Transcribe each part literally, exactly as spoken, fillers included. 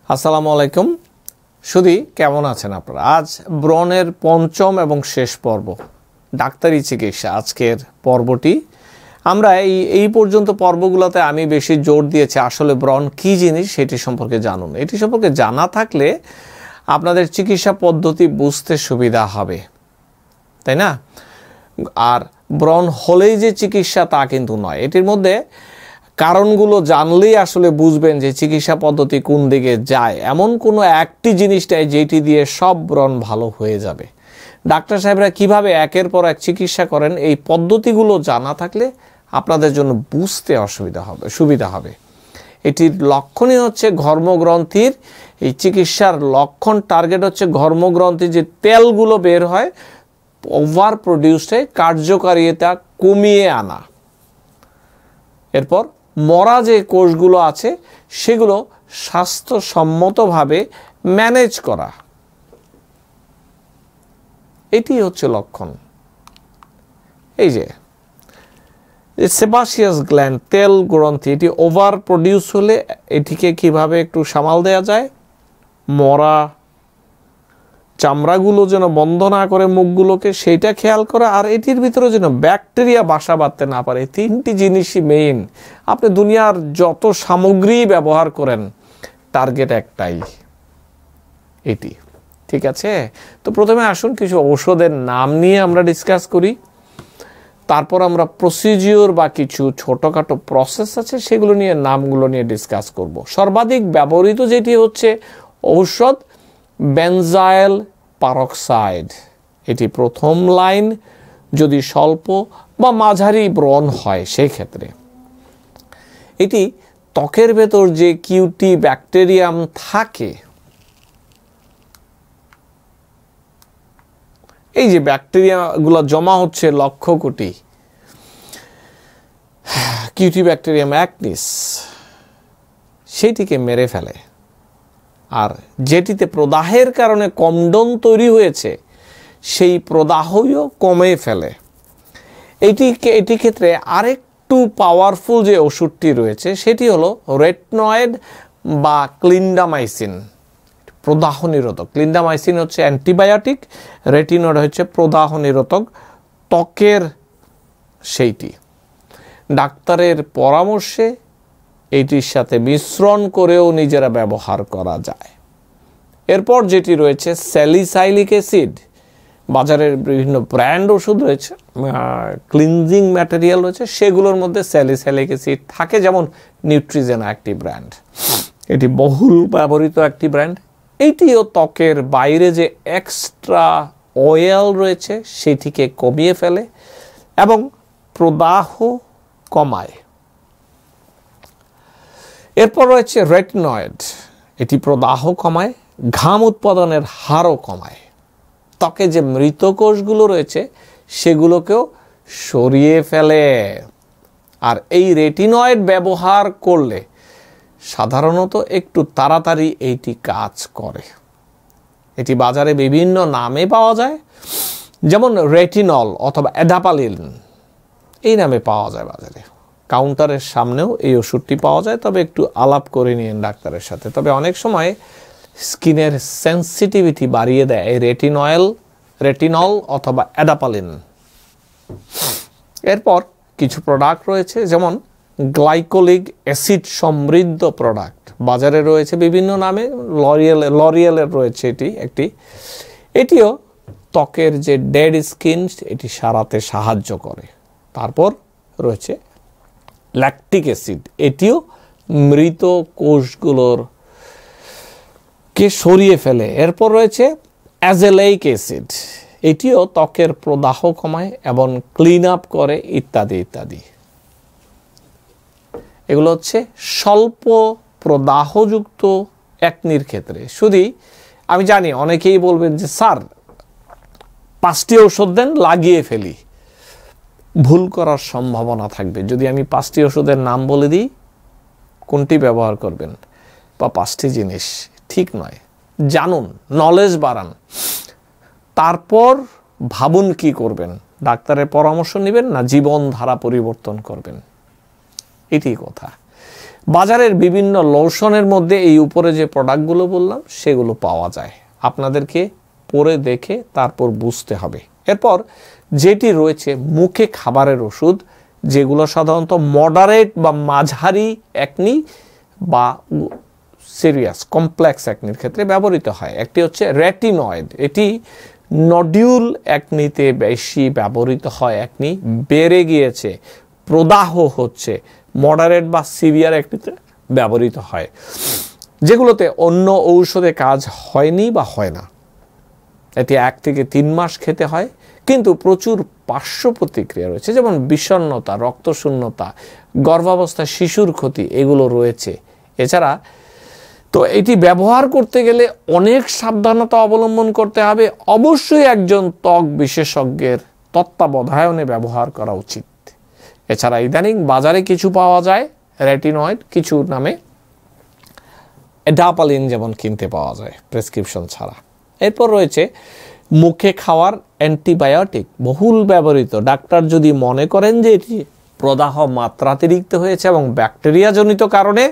আসসালামু আলাইকুম। শুধু কেমন আছেন আপনারা? আজ ব্রণের পঞ্চম এবং শেষ পর্ব, ডাক্তারি চিকিৎসা। আজকের পর্বটি আমরা এই এই পর্যন্ত পর্বগুলোতে আমি বেশি জোর দিয়েছি আসলে ব্রণ কী জিনিস সেটি সম্পর্কে জানুন। এটি সম্পর্কে জানা থাকলে আপনাদের চিকিৎসা পদ্ধতি বুঝতে সুবিধা হবে, তাই না? আর ব্রণ হলেই যে চিকিৎসা তা কিন্তু নয়। এটির মধ্যে কারণগুলো জানলেই আসলে বুঝবেন যে চিকিৎসা পদ্ধতি কোন দিকে যায়। এমন কোনো একটি জিনিস নেই যেটি দিয়ে সব ব্রণ ভালো হয়ে যাবে। ডাক্তার সাহেবরা কিভাবে একের পর এক চিকিৎসা করেন, এই পদ্ধতিগুলো জানা থাকলে আপনাদের জন্য বুঝতে অসুবিধা হবে সুবিধা হবে। এটির লক্ষণই হচ্ছে ঘর্মগ্রন্থির এই চিকিৎসার লক্ষণ টার্গেট হচ্ছে ঘর্মগ্রন্থির যে তেলগুলো বের হয় ওভার প্রডিউসে কার্যকারিতা কমিয়ে আনা। এরপর মরা যে কোষগুলো আছে সেগুলো স্বাস্থ্যসম্মতভাবে ম্যানেজ করা, এটি হচ্ছে লক্ষণ। এই যে সেবাসিয়াস গ্ল্যান্ড তেল গ্রন্থি, এটি ওভার প্রডিউস হলে এটিকে কিভাবে একটু সামাল দেওয়া যায়, মরা চামড়াগুলো যেন বন্ধ না করে মুখগুলোকে, সেইটা খেয়াল করা। আর এটির ভিতরে যেন ব্যাকটেরিয়া বাসা বাঁধতে না পারে। তিনটি জিনিসই মেইন। আপনি দুনিয়ার যত সামগ্রী ব্যবহার করেন টার্গেট একটাই, এটি। ঠিক আছে? তো প্রথমে আসুন কিছু ঔষধের নাম নিয়ে আমরা ডিসকাস করি, তারপর আমরা প্রসিজিওর বা কিছু ছোটোখাটো প্রসেস আছে সেগুলো নিয়ে নামগুলো নিয়ে ডিসকাস করব। সর্বাধিক ব্যবহৃত যেটি হচ্ছে ঔষধ বেনজাইল পারক্সাইড, এটি প্রথম লাইন যদি স্বল্প বা মাঝারি ব্রণ হয় সেই ক্ষেত্রে। এটি ত্বকের ভেতর যে কিউটি ব্যাকটেরিয়াম থাকে, এই যে ব্যাকটেরিয়াগুলো জমা হচ্ছে লক্ষ কোটি, কিউটি ব্যাকটেরিয়াম অ্যাকনিস, সেটিকে মেরে ফেলে। আর যেটিতে প্রদাহের কারণে কমডন তৈরি হয়েছে সেই প্রদাহও কমে ফেলে। এইটিকে এটি ক্ষেত্রে আরেকটু পাওয়ারফুল যে ওষুধটি রয়েছে সেটি হলো রেটিনয়েড বা ক্লিন্ডামাইসিন, প্রদাহ নিরোধক। ক্লিন্ডামাইসিন হচ্ছে অ্যান্টিবায়োটিক, রেটিনয়েড হচ্ছে প্রদাহ নিরোধক ত্বকের সেইটি। ডাক্তারের পরামর্শে এইটির সাথে মিশ্রণ করেও নিজেরা ব্যবহার করা যায়। এরপর যেটি রয়েছে স্যালিসাইলিক অ্যাসিড, বাজারের বিভিন্ন ব্র্যান্ড ওষুধ রয়েছে, ক্লিনজিং ম্যাটেরিয়াল রয়েছে, সেগুলোর মধ্যে স্যালিসাইলিক অ্যাসিড থাকে, যেমন নিউট্রিজেনা একটি ব্র্যান্ড, এটি বহুল ব্যবহৃত একটি ব্র্যান্ড। এইটিও ত্বকের বাইরে যে এক্সট্রা অয়েল রয়েছে সেটিকে কমিয়ে ফেলে এবং প্রদাহ কমায়। এরপর রয়েছে রেটিনয়েড, এটি প্রদাহ কমায়, ঘাম উৎপাদনের হারও কমায়, ত্বকে যে মৃত কোষগুলো রয়েছে সেগুলোকেও সরিয়ে ফেলে। আর এই রেটিনয়েড ব্যবহার করলে সাধারণত একটু তাড়াতাড়ি এইটি কাজ করে। এটি বাজারে বিভিন্ন নামে পাওয়া যায়, যেমন রেটিনল অথবা অ্যাডাপালিন এই নামে পাওয়া যায় বাজারে। কাউন্টারের সামনেও এই ওষুধটি পাওয়া যায়, তবে একটু আলাপ করে নিন ডাক্তারের সাথে। তবে অনেক সময় স্কিনের সেন্সিটিভিটি বাড়িয়ে দেয় এই রেটিনয়েল রেটিনল অথবা অ্যাডাপালিন। এরপর কিছু প্রোডাক্ট রয়েছে যেমন গ্লাইকোলিক অ্যাসিড সমৃদ্ধ প্রোডাক্ট, বাজারে রয়েছে বিভিন্ন নামে। লরিয়েল লরিয়েলের রয়েছে এটি একটি, এটিও ত্বকের যে ডেড স্কিন এটি সারাতে সাহায্য করে। তারপর রয়েছে ল্যাকটিক অ্যাসিড, এটিও মৃত কোষগুলোর কে সরিয়ে ফেলে। এরপর রয়েছে অ্যাজেলাইক অ্যাসিড, এটিও ত্বকের প্রদাহ কমায় এবং ক্লিন আপ করে ইত্যাদি ইত্যাদি। এগুলো হচ্ছে স্বল্প প্রদাহযুক্ত অ্যাকনির ক্ষেত্রে। শুধু আমি জানি অনেকেই বলবেন যে স্যার পাঁচটি ওষুধ দেন লাগিয়ে ফেলি, ভুল করার সম্ভাবনা থাকবে। যদি আমি পাঁচটি ওষুধের নাম বলে দিই কোনটি ব্যবহার করবেন বা পাঁচটি জিনিস, ঠিক নয়। জানুন, নলেজ বাড়ান, তারপর ভাবুন কি করবেন। ডাক্তারের পরামর্শ নেবেন না জীবনধারা পরিবর্তন করবেন, এটি কথা। বাজারের বিভিন্ন লোশনের মধ্যে এই উপরে যে প্রোডাক্টগুলো বললাম সেগুলো পাওয়া যায়, আপনাদেরকে পরে দেখে তারপর বুঝতে হবে। এরপর যেটি রয়েছে মুখে খাবারের ওষুধ, যেগুলো সাধারণত মডারেট বা মাঝারি অ্যাকনি বা সিরিয়াস কমপ্লেক্স অ্যাকনির ক্ষেত্রে ব্যবহৃত হয়। একটি হচ্ছে রেটিনয়েড, এটি নডিউল অ্যাকনিতে বেশি ব্যবহৃত হয়, অ্যাকনি বেড়ে গিয়েছে, প্রদাহ হচ্ছে, মডারেট বা সিভিয়ার অ্যাকনিতে ব্যবহৃত হয়, যেগুলোতে অন্য ঔষধে কাজ হয়নি বা হয় না। এটি এক থেকে তিন মাস খেতে হয়, কিন্তু প্রচুর পার্শ্ব প্রতিক্রিয়া রয়েছে, যেমন বিষণ্ণতা, রক্তশূন্যতা, গর্ভাবস্থায় শিশুর ক্ষতি, এগুলো রয়েছে। এছাড়া তো এটি ব্যবহার করতে গেলে অনেক সাবধানতা অবলম্বন করতে হবে, অবশ্যই একজন ত্বক বিশেষজ্ঞের তত্ত্বাবধানে ব্যবহার করা উচিত। এছাড়া ইদানিং বাজারে কিছু পাওয়া যায় রেটিনয়েড, কিছু নামে অ্যাডাপালিন যেমন কিনতে পাওয়া যায় প্রেসক্রিপশন ছাড়া। এরপর রয়েছে মুখে খাওয়ার অ্যান্টিবায়োটিক, বহুল ব্যবহৃত। ডাক্তার যদি মনে করেন যে এটি প্রদাহ মাত্রাতিরিক্ত হয়েছে এবং ব্যাকটেরিয়াজনিত কারণে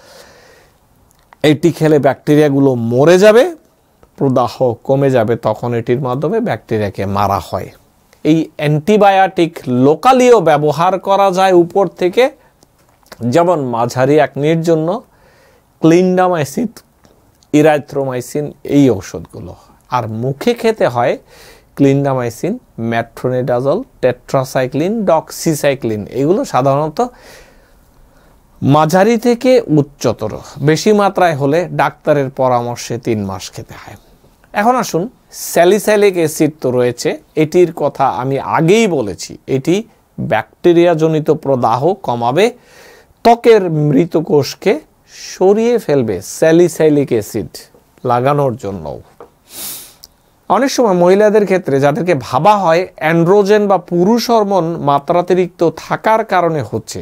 এটি খেলে ব্যাকটেরিয়াগুলো মরে যাবে, প্রদাহ কমে যাবে, তখন এটির মাধ্যমে ব্যাকটেরিয়াকে মারা হয়। এই অ্যান্টিবায়োটিক লোকালিও ব্যবহার করা যায় উপর থেকে, যেমন মাঝারি অ্যাকনির জন্য ক্লিন্ডামাইসিন, ইরাইথ্রোমাইসিন, এই ঔষধগুলো। আর মুখে খেতে হয় ক্লিন্ডামাইসিন, মেট্রোনিডাজল, টেট্রাসাইক্লিন, ডক্সিসাইক্লিন, এগুলো সাধারণত মাঝারি থেকে উচ্চতর, বেশি মাত্রায় হলে ডাক্তারের পরামর্শে তিন মাস খেতে হয়। এখন আসুন, স্যালিসাইলিক অ্যাসিড তো রয়েছে, এটির কথা আমি আগেই বলেছি, এটি ব্যাকটেরিয়াজনিত প্রদাহ কমাবে, ত্বকের মৃত কোষকে সরিয়ে ফেলবে স্যালিসাইলিক অ্যাসিড লাগানোর জন্য। অনেক সময় মহিলাদের ক্ষেত্রে যাদেরকে ভাবা হয় অ্যান্ড্রোজেন বা পুরুষ হরমোন মাত্রাতিরিক্ত থাকার কারণে হচ্ছে,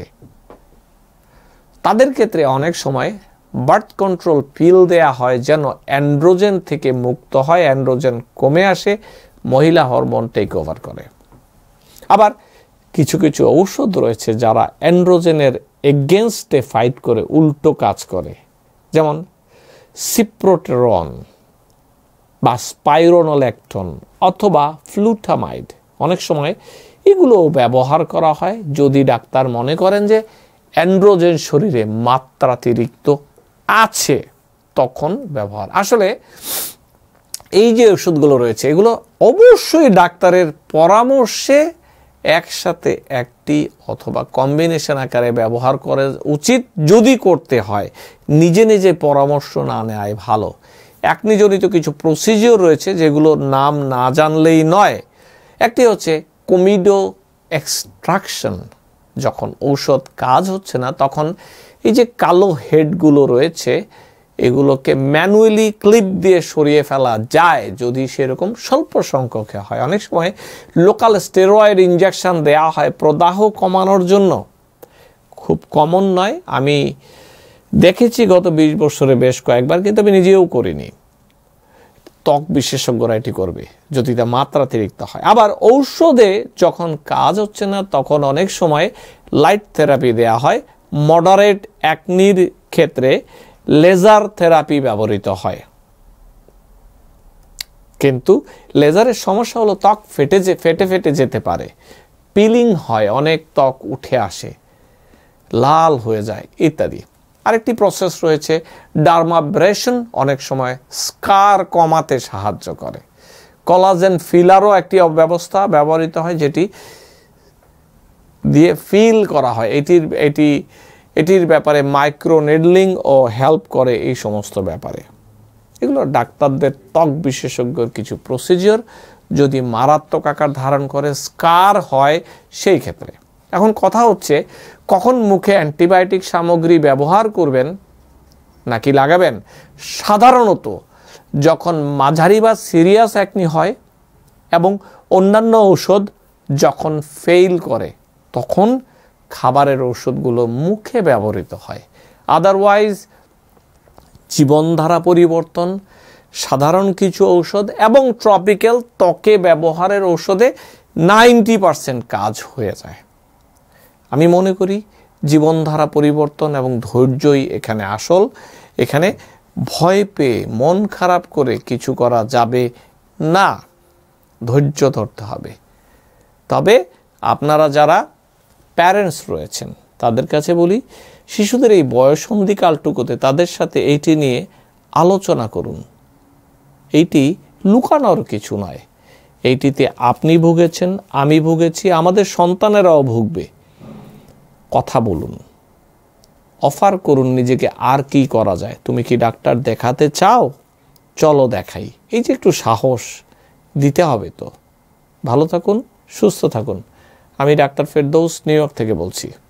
তাদের ক্ষেত্রে অনেক সময় বার্থ কন্ট্রোল পিল দেয়া হয় যেন অ্যান্ড্রোজেন থেকে মুক্ত হয়, অ্যান্ড্রোজেন কমে আসে, মহিলা হরমোন টেক ওভার করে। আবার কিছু কিছু ঔষধ রয়েছে যারা অ্যান্ড্রোজেনের এগেনস্টে ফাইট করে, উল্টো কাজ করে, যেমন সিপ্রোটেরন বা স্পাইরোনোল্যাকটন অথবা ফ্লুটামাইড। অনেক সময় এগুলো ব্যবহার করা হয় যদি ডাক্তার মনে করেন যে অ্যান্ড্রোজেন শরীরে মাত্রাতিরিক্ত আছে, তখন ব্যবহার। আসলে এই যে ওষুধগুলো রয়েছে এগুলো অবশ্যই ডাক্তারের পরামর্শে একসাথে একটি অথবা কম্বিনেশন আকারে ব্যবহার করা উচিত। যদি করতে হয় নিজে নিজে পরামর্শ না নেওয়াই ভালো। অ্যাকনিজনিত কিছু প্রসিজিওর রয়েছে যেগুলোর নাম না জানলেই নয়। একটি হচ্ছে কোমিডো এক্সট্রাকশন। যখন ঔষধ কাজ হচ্ছে না তখন এই যে কালো হেডগুলো রয়েছে এগুলোকে ম্যানুয়ালি ক্লিপ দিয়ে সরিয়ে ফেলা যায় যদি সেরকম স্বল্প সংখ্যকে হয়। অনেক সময় লোকাল স্টেরয়েড ইনজেকশন দেওয়া হয় প্রদাহ কমানোর জন্য, খুব কমন নয়, আমি দেখেছি গত বিশ বছরে বেশ কয়েকবার, কিন্তু আমি নিজেও করিনি। ত্বক বিশেষজ্ঞরা এটি করবে যদি তা মাত্রাতিরিক্ত হয়। আবার ঔষধে যখন কাজ হচ্ছে না তখন অনেক সময় লাইট থেরাপি দেওয়া হয়। মডারেট অ্যাকনির ক্ষেত্রে লেজার থেরাপি ব্যবহৃত হয়, কিন্তু লেজারের সমস্যা হলো ত্বক ফেটে যে ফেটে ফেটে যেতে পারে, পিলিং হয়, অনেক ত্বক উঠে আসে, লাল হয়ে যায় ইত্যাদি। আরেকটি প্রসেস রয়েছে ডার্মাব্রেশন, অনেক সময় স্কার কমাতে সাহায্য করে। কোলাজেন ফিলারও একটি ব্যবস্থা ব্যবহৃত হয় যেটি দিয়ে ফিল করা হয়। এটির এটি এটির ব্যাপারে মাইক্রো নেডলিং ও হেল্প করে এই সমস্ত ব্যাপারে। এগুলো ডাক্তারদের ত্বক বিশেষজ্ঞর কিছু প্রসিজিওর, যদি মারাত্মক আকার ধারণ করে স্কার হয় সেই ক্ষেত্রে। এখন কথা হচ্ছে কখন মুখে অ্যান্টিবায়োটিক সামগ্রী ব্যবহার করবেন নাকি লাগাবেন। সাধারণত যখন মাঝারি বা সিরিয়াস অ্যাকনি হয় এবং অন্যান্য ঔষধ যখন ফেইল করে তখন খাবারের ওষুধগুলো মুখে ব্যবহৃত হয়। আদারওয়াইজ জীবনধারা পরিবর্তন, সাধারণ কিছু ঔষধ এবং ট্রপিক্যাল ত্বকে ব্যবহারের ঔষধে নাইনটি পার্সেন্ট কাজ হয়ে যায়। আমি মনে করি জীবনধারা পরিবর্তন এবং ধৈর্যই এখানে আসল। এখানে ভয় পেয়ে মন খারাপ করে কিছু করা যাবে না, ধৈর্য ধরতে হবে। তবে আপনারা যারা প্যারেন্টস রয়েছেন তাদের কাছে বলি, শিশুদের এই বয়সন্ধিকালটুকুতে তাদের সাথে এইটি নিয়ে আলোচনা করুন। এইটি লুকানোর কিছু নয়, এইটিতে আপনি ভুগেছেন, আমি ভুগেছি, আমাদের সন্তানেরাও ভুগবে। কথা বলুন, অফার করুন নিজেকে, আর কি করা যায়। তুমি কি ডাক্তার দেখাতে চাও? চলো দেখাই। এই যে একটু সাহস দিতে হবে তো। ভালো থাকুন, সুস্থ থাকুন। আমি ডাক্তার ফেরদৌস, নিউ ইয়র্ক থেকে বলছি।